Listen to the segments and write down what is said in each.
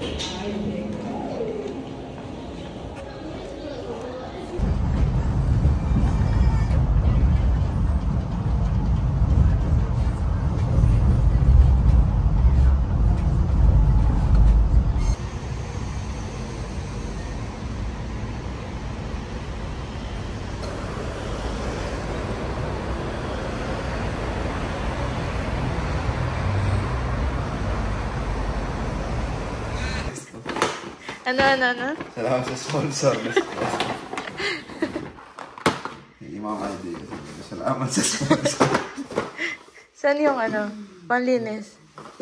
Ano? Salamat sa sponsor. Imam ID. Salamat sa sponsor. Saan yung panlinis?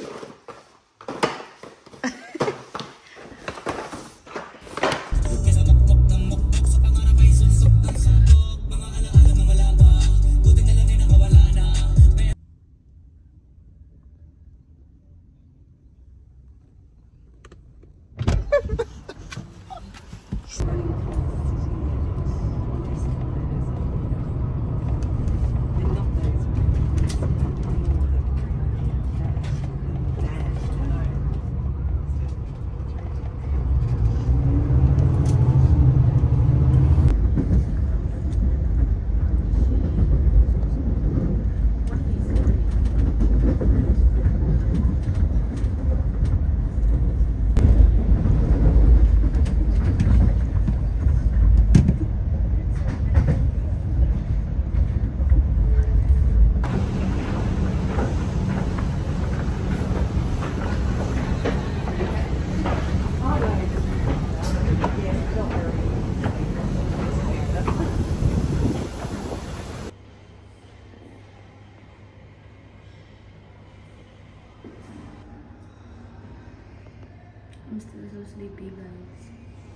I'm still so sleepy, guys.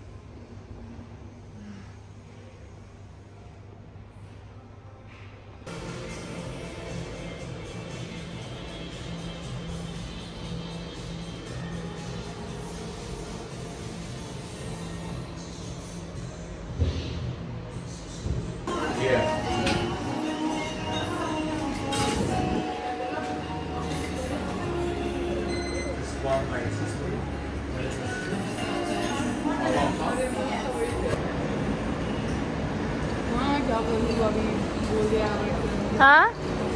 Huh?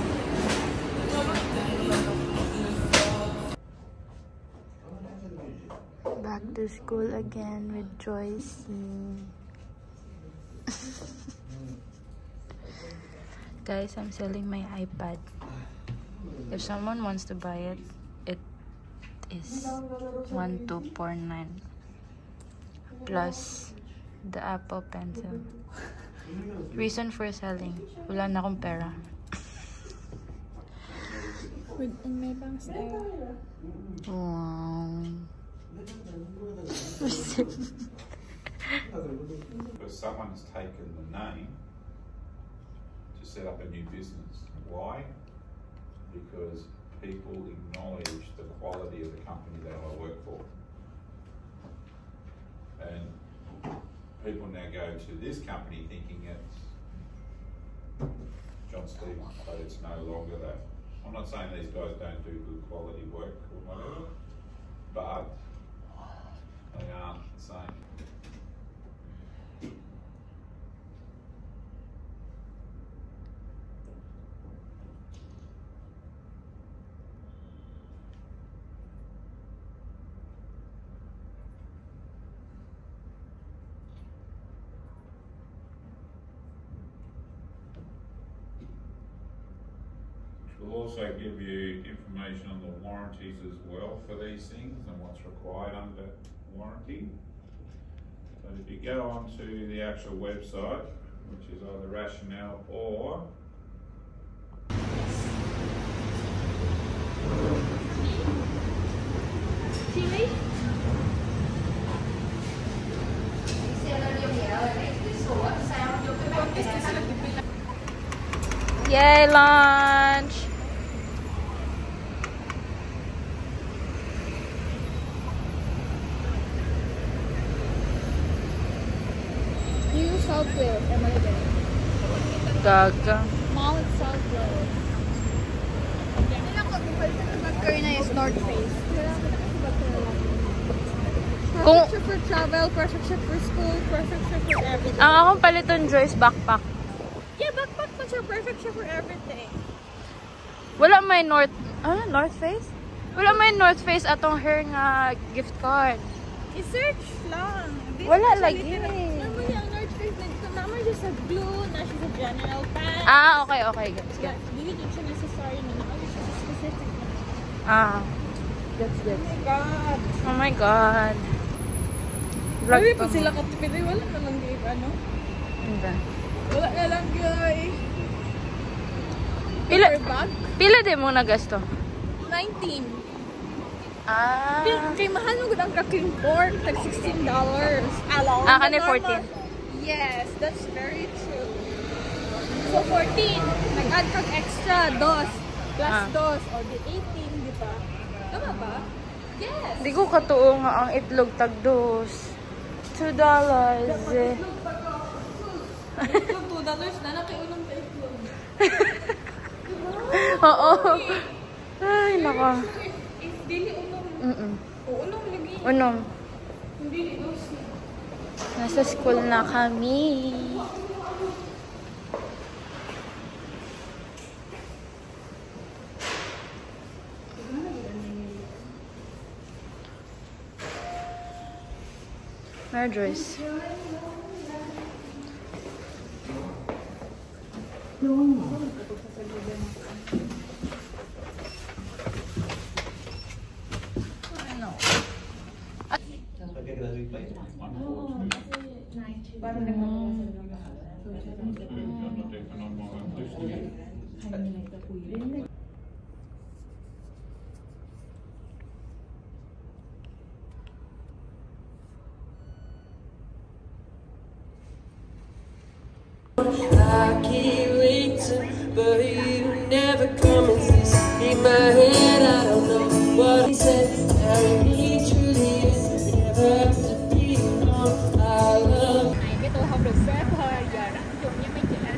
Back to school again with Joyce. Guys, I'm selling my iPad. If someone wants to buy it, it is 1249 plus the Apple Pencil. Reason for selling, wala na akong pera. And may bangs there. Wow. Because someone's taken the name to set up a new business. Why? Because people acknowledge the quality of the company that I work for. And people now go to this company thinking it's John Stevens, but it's no longer that. I'm not saying these guys don't do good quality work or whatever, but they aren't the same. We'll also give you information on the warranties as well for these things and what's required under warranty. But if you go onto the actual website, which is either Rationale or Yay, lunch! New South Wales, am I there? Gaga. Mount South Wales. Kailangan ko, balik na North Face. Kung- siya for travel, perfect siya for school, perfect siya for everything. Ang akong paliton, Joyce, backpack. Yeah, backpack pa siya, perfect siya for everything. Wala may North Face? Wala may North Face atong hair nga gift card. I-search lang. Di Wala siya lagi. Normally, ang North Face na dito, mama siya sa blue, na siya sa general pants. Okay. Gets. Yeah, dili din siya necessary na nakali siya sa specific na. Gets. Oh my God. Oh my God. Vlog Sabi pa pa mo. sila katipid, wala na lang gay, ano? Hindi. Wala na lang gay. Pila, Paper bag? pila din mo na gasto? 19. Ah. Kay mahal mo gud ang ka-clean pork, tag $16. Along. Kani 14. Yes, that's very true. So 14, nag-add kag extra, dos, plus dos, or di 18, di ba? Tama ba? Yes. Di ko katuo nga ang itlog tagdos. $2. Itlog $2 na, nakiunom sa itlog. Oo. Ay, nako. If dili unom, o unom lagi. Unom. Hindi dos. Nasa school na kami. Mary Joyce. I keep waiting, but you never come and see in my head. I don't know what he said. I need you leaving, never to be alone. I love. Này cái tôi không được xếp thôi, giờ rảnh chung với mấy chị em.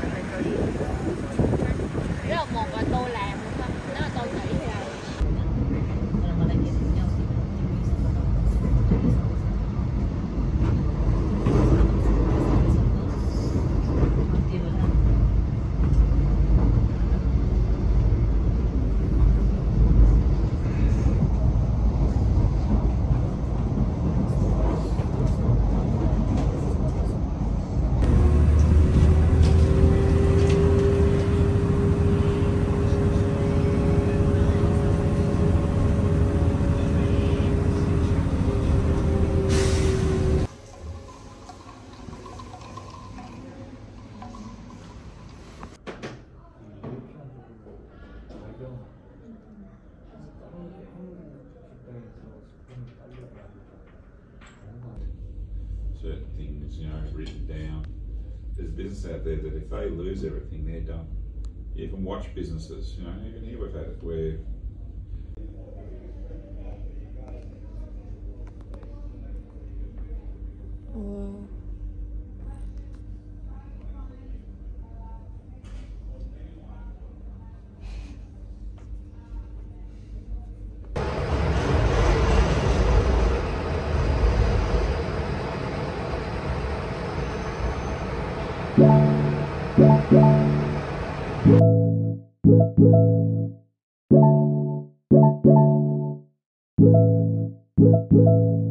Nếu là một là tôi làm không, nếu là tôi nghỉ thì là certain things, written down. There's business out there that if they lose everything, they're done. You can watch businesses, even here we've had it where Thank you.